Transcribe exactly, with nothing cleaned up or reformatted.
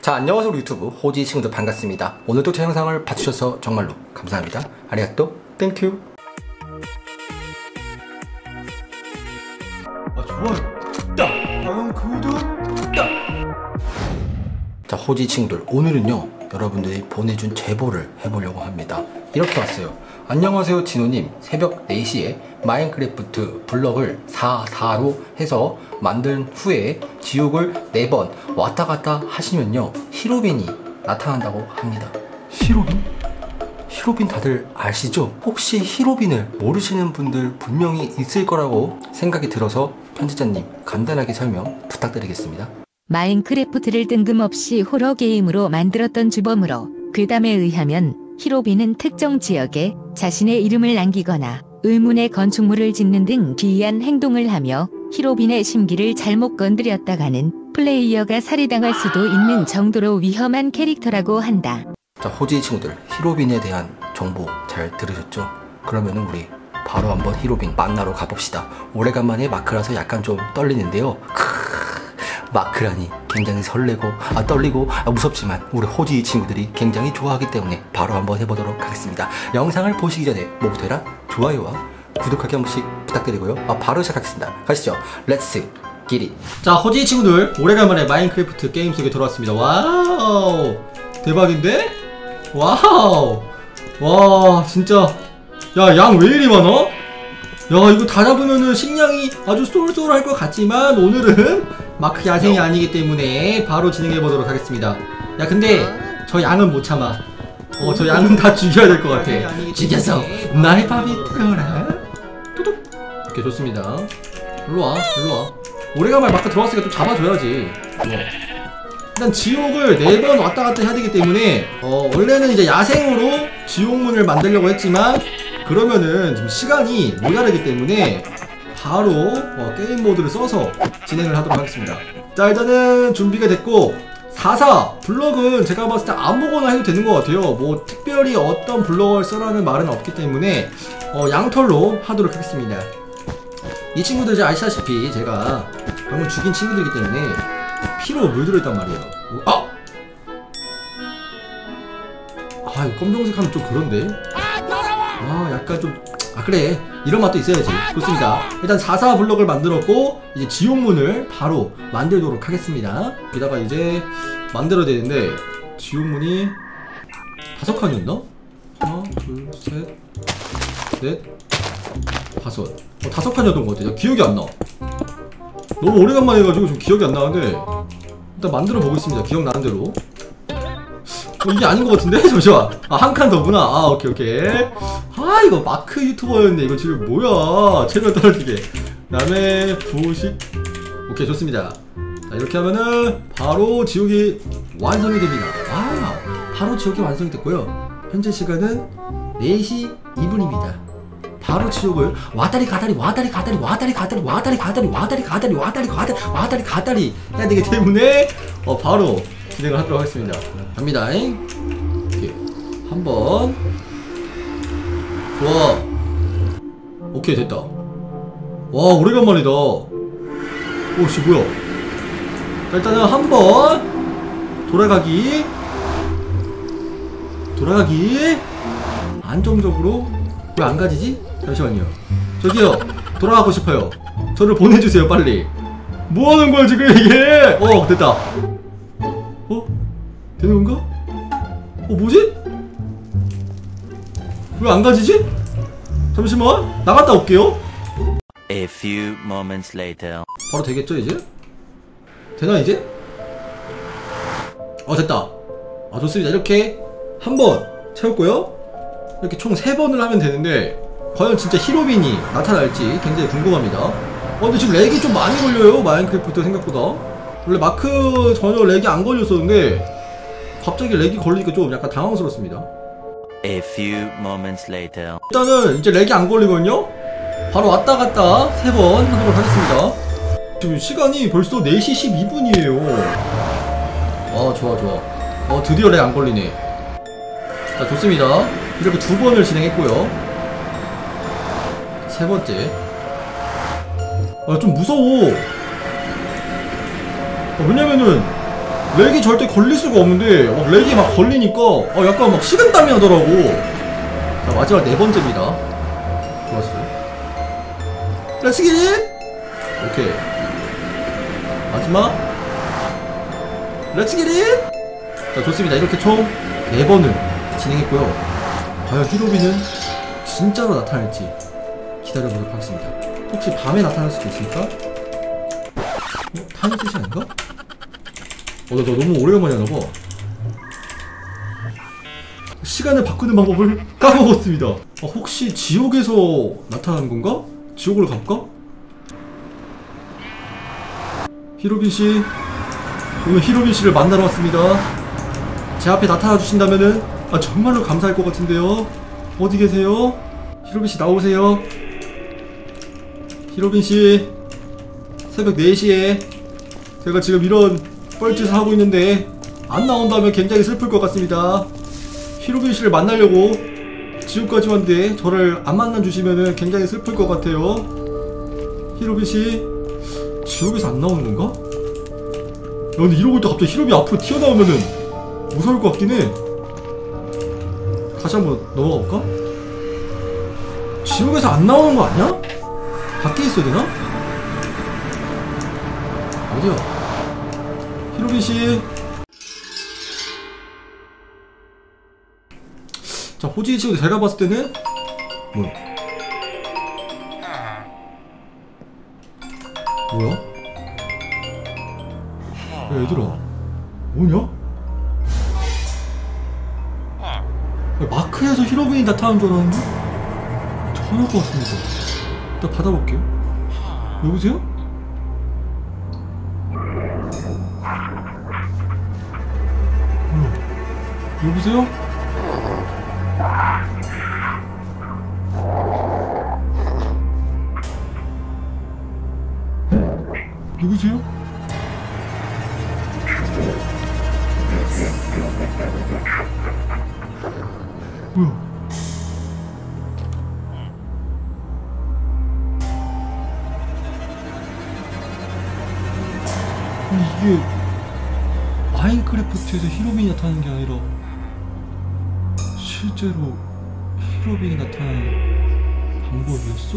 자, 안녕하세요 우리 유튜브 호지 친구들 반갑습니다. 오늘도 제 영상을 봐주셔서 정말로 감사합니다. 아리가또 땡큐. 아, 좋아요 딱! 아, 구독 딱! 자, 호지 친구들 오늘은요 여러분들이 보내준 제보를 해보려고 합니다. 이렇게 왔어요. 안녕하세요 진호님, 새벽 네 시에 마인크래프트 블럭을 사, 사로 해서 만든 후에 지옥을 네 번 왔다 갔다 하시면요 히로빈이 나타난다고 합니다. 히로빈? 히로빈 다들 아시죠? 혹시 히로빈을 모르시는 분들 분명히 있을 거라고 생각이 들어서 편집자님 간단하게 설명 부탁드리겠습니다. 마인크래프트를 뜬금없이 호러 게임으로 만들었던 주범으로 괴담에 의하면 히로빈은 특정 지역에 자신의 이름을 남기거나 의문의 건축물을 짓는 등 기이한 행동을 하며 히로빈의 심기를 잘못 건드렸다가는 플레이어가 살해당할 수도 있는 정도로 위험한 캐릭터라고 한다. 자, 호지 친구들 히로빈에 대한 정보 잘 들으셨죠? 그러면은 우리 바로 한번 히로빈 만나러 가봅시다. 오래간만에 마크라서 약간 좀 떨리는데요. 마크라니 굉장히 설레고 아 떨리고 아, 무섭지만 우리 호지 친구들이 굉장히 좋아하기 때문에 바로 한번 해보도록 하겠습니다. 영상을 보시기 전에 뭐부터 해라? 좋아요와 구독하기 한 번씩 부탁드리고요. 아, 바로 시작하겠습니다. 가시죠. 렛츠 기릿. 자, 호지 친구들 오래간만에 마인크래프트 게임 속에 돌아왔습니다. 와우 대박인데? 와우 와 진짜 야 양 왜 이리 많아? 야 이거 다 잡으면은 식량이 아주 쏠쏠할 것 같지만 오늘은 마크 야생이 아니기 때문에 바로 진행해보도록 하겠습니다. 야 근데 저 양은 못 참아. 어 저 양은 다 죽여야 될 것 같아. 죽여서 나의 밥이 되어라. 뚜둑. 오케이 좋습니다. 일로와 일로와. 오래간만에 마크 들어왔으니까 좀 잡아줘야지. 일단 지옥을 네 번 왔다갔다 해야 되기 때문에 어 원래는 이제 야생으로 지옥문을 만들려고 했지만 그러면은 지금 시간이 모자라기 때문에 바로 어, 게임 모드를 써서 진행을 하도록 하겠습니다. 자, 일단은 준비가 됐고 사 사 블럭은 제가 봤을 때 아무거나 해도 되는 것 같아요. 뭐 특별히 어떤 블럭을 쓰라는 말은 없기 때문에 어, 양털로 하도록 하겠습니다. 이 친구들 이제 아시다시피 제가 방금 죽인 친구들이기 때문에 피로 물들어 있단 말이에요. 아! 아 이거 검정색 하면 좀 그런데? 아 약간 좀 아 그래 이런 맛도 있어야지. 좋습니다. 일단 사 사 블럭을 만들었고 이제 지옥문을 바로 만들도록 하겠습니다. 여기다가 이제 만들어야 되는데 지옥문이 다섯 칸이었나? 하나 둘셋넷 다섯 어, 다섯 칸이었던 것 같아. 기억이 안 나. 너무 오래간만에 해가지고 좀 기억이 안 나는데 일단 만들어 보겠습니다. 기억나는 대로. 어, 이게 아닌 것 같은데? 잠시만. 아, 한 칸 더구나. 아, 오케이, 오케이. 아, 이거 마크 유튜버였네. 이거 지금 뭐야. 채널 떨어지게. 그 다음에, 부식. 오케이, 좋습니다. 자, 이렇게 하면은, 바로 지옥이 완성이 됩니다. 와우. 바로 지옥이 완성이 됐고요. 현재 시간은 네 시 이 분입니다. 바로 지옥을 와다리 가다리 와다리 가다리 와다리 가다리 와다리 가다리 와다리 가다리 와다리 가다리 와다리 가다리 해야 되기 때문에, 어, 바로 진행을 하도록 하겠습니다. 갑니다. 이렇게 한번 좋아. 오케이 됐다. 와 오래간만이다. 오씨 뭐야. 자, 일단은 한번 돌아가기 돌아가기 안정적으로. 왜 안 가지지? 잠시만요. 저기요 돌아가고 싶어요. 저를 보내주세요 빨리. 뭐하는 거야 지금 이게. 어 됐다. 어? 되는 건가? 어 뭐지? 왜 안 가지지? 잠시만 나갔다 올게요. A few moments later. 바로 되겠죠 이제? 되나 이제? 어 됐다. 아 좋습니다. 이렇게 한 번 채웠고요. 이렇게 총 세 번을 하면 되는데 과연 진짜 히로빈이 나타날지 굉장히 궁금합니다. 어 근데 지금 렉이 좀 많이 걸려요 마인크래프트 생각보다. 원래 마크 전혀 렉이 안 걸렸었는데 갑자기 렉이 걸리니까 좀 약간 당황스럽습니다. A few moments later. 일단은 이제 렉이 안 걸리거든요? 바로 왔다 갔다 세 번 하도록 하겠습니다. 지금 시간이 벌써 네 시 십이 분이에요 아 좋아 좋아. 어 드디어 렉 안 걸리네. 자 좋습니다. 이렇게 두 번을 진행했고요. 세 번째. 아 좀 무서워. 어, 왜냐면은 렉이 절대 걸릴 수가 없는데 어, 렉이 막 걸리니까 어, 약간 막 식은땀이 나더라고. 자, 마지막 네 번째입니다. 좋았어요. 렛츠 기 잇! 오케이. 마지막 렛츠 기 잇! 자, 좋습니다. 이렇게 총 네 번을 진행했고요. 과연 히로비는 진짜로 나타날지 기다려보도록 하겠습니다. 혹시 밤에 나타날 수도 있을까? 어? 타임 세시 아닌가? 어, 나, 나 너무 오래간만에 하나봐. 시간을 바꾸는 방법을 까먹었습니다. 아, 혹시 지옥에서 나타나는 건가? 지옥으로 가볼까? 히로빈씨, 오늘 히로빈씨를 만나러 왔습니다. 제 앞에 나타나 주신다면은 아, 정말로 감사할 것 같은데요. 어디 계세요? 히로빈씨 나오세요. 히로빈씨, 새벽 네 시에 제가 지금 이런 뻘짓을 하고 있는데 안 나온다면 굉장히 슬플 것 같습니다. 히로빈씨를 만나려고 지옥까지 왔는데 저를 안 만나주시면은 굉장히 슬플 것 같아요. 히로빈씨, 지옥에서 안 나오는 건가? 야, 근데 이러고 있다 갑자기 히로비 앞으로 튀어나오면은 무서울 것 같긴 해. 다시 한번 넘어가 볼까? 지옥에서 안 나오는 거 아니야? 밖에 있어야 되나? 어디야? 히로빈씨. 자, 호지이 친구 제가 봤을 때는 뭐야? 뭐야? 야, 얘들아 뭐냐? 야, 마크에서 히로빈이 나타난 줄 알았는데 전화가 왔습니다. 일단 받아볼게요. 여보세요? 뭐야? 여보세요? 누구세요? 뭐야? 아니 이게 마인크래프트에서 히로빈이 나타나는 게 아니라 실제로 히로빈이 나타나는 방법이었어?